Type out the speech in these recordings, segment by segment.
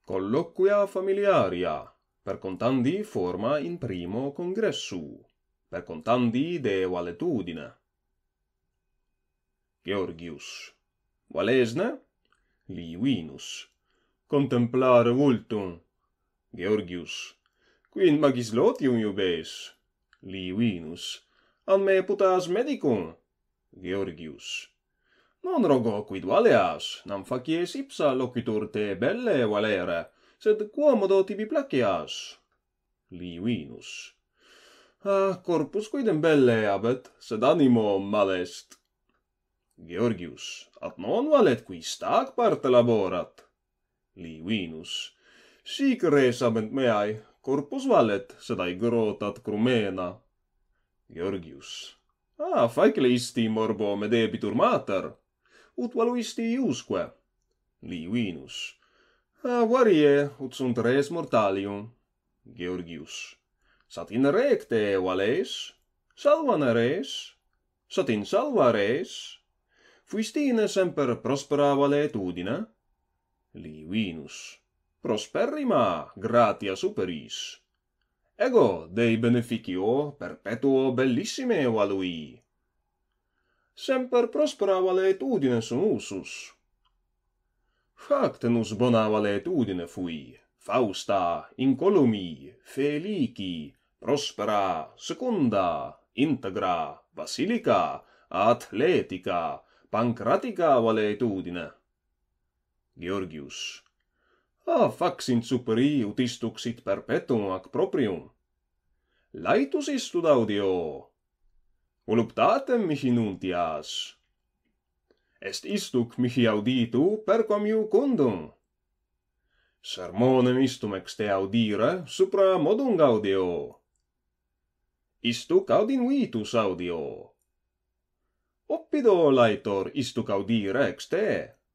Colloquia Familiaria, Percontandi forma in primo congressu, Percontandi de Valetudine. Georgius. Valesne? Livinus. Contemplare vultum. Georgius. Quin magis lotium iubes? Livinus. An me putas medicum? Georgius. Non rogo quid valeas, nam facies ipsa loquitur te belle valere, sed quomodo tibi placias? Livinus. Corpus quidem belle habet, sed animo malest. Georgius. At non valet qui stac parte laborat? Livinus. Sic res habent meae, corpus valet, sed aegrotat crumena. Georgius. Faecle isti morbo me debitur mater? Ut valuisti iusque? Livinus. Varie, ut sunt res mortalium. Georgius. Satin recte vales? Salvane res? Satin salva res? Fuistine semper prospera valetudine? Livinus. Prosperrima gratia superis. Ego Dei beneficio perpetuo bellissime valui. Semper prospera valetudine sum usus. Factenus bona valetudine fui, fausta, incolumi, felici, prospera, secunda, integra, basilica, atletica, pancratica valetudine. Georgius. Faxint superi ut istux sit perpetuum ac proprium. Laetus istud audio. Voluptatem mihi nuntias. Est istuc mihi auditu perquam iucundum. Sermonem istum ex te audire supra modum gaudio. Istuc audinvitus audio. Oppido laetor istuc audire ex te.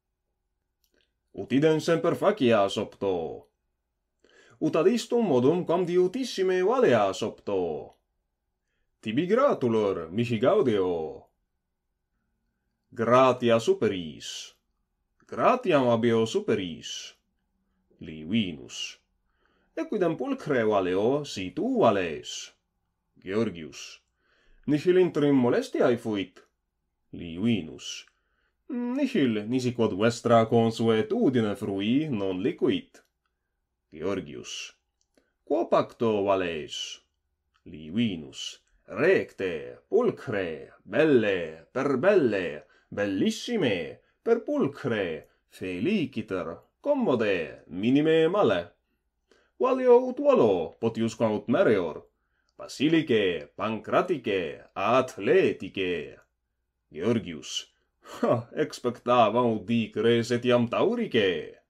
Ut idem semper facias opto. Ut ad istum modum quam diutissime valeas opto. Tibi gratulor mihi gaudio. Gratia superis. Gratiam abeo superis. Livinus. Equidem pulchre valeo si tu vales? Georgius. Nihil interim molestiae fuit? Livinus. Nihil nisi quod vestra consuetudine frui non liquit. Georgius. Quo pacto vales? Livinus. Recte, pulchre, belle, per belle, bellissime, per pulchre, feliciter, commode, minime male. Valio ut volo, potiusquam ut mereor, basilice, pancratice, atletice. Georgius. Expectavam ut dicere etiam taurice.